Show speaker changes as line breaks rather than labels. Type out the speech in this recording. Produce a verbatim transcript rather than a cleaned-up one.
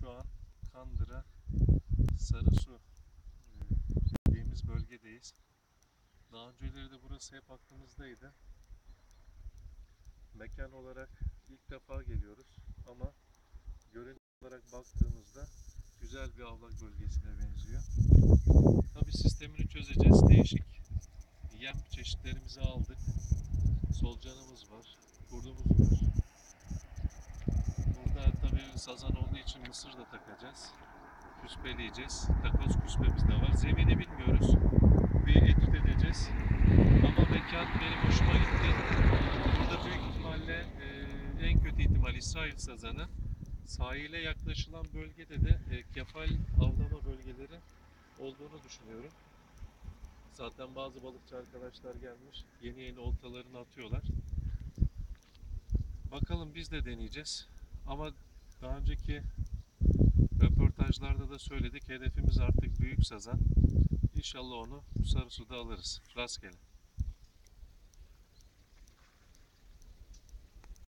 Şu an Kandıra Sarısu e, dediğimiz bölgedeyiz. Daha önceleri de burası hep aklımızdaydı. Mekan olarak ilk defa geliyoruz ama görüntü olarak baktığımızda güzel bir avlak bölgesine benziyor. Tabi sistemini çözeceğiz. Değişik yem çeşitlerimizi aldık. Solucanımız var, kurdumuz var. Burada tabi sazan olduğu için mısır da takacağız. Küspeleyeceğiz. Takoz küspemiz de var. Zemini bilmiyoruz. Bir etüt edeceğiz. Ama mekan benim hoşuma gitti. Burada büyük ihtimalle e, en kötü ihtimal İsrail sazanı. Sahile yaklaşılan bölgede de e, kefal avlama bölgeleri olduğunu düşünüyorum. Zaten bazı balıkçı arkadaşlar gelmiş. Yeni yeni oltalarını atıyorlar. Bakalım biz de deneyeceğiz. Ama daha önceki röportajlarda da söyledik. Hedefimiz artık büyük sazan. İnşallah onu bu Sarısu'da alırız. Rastgele.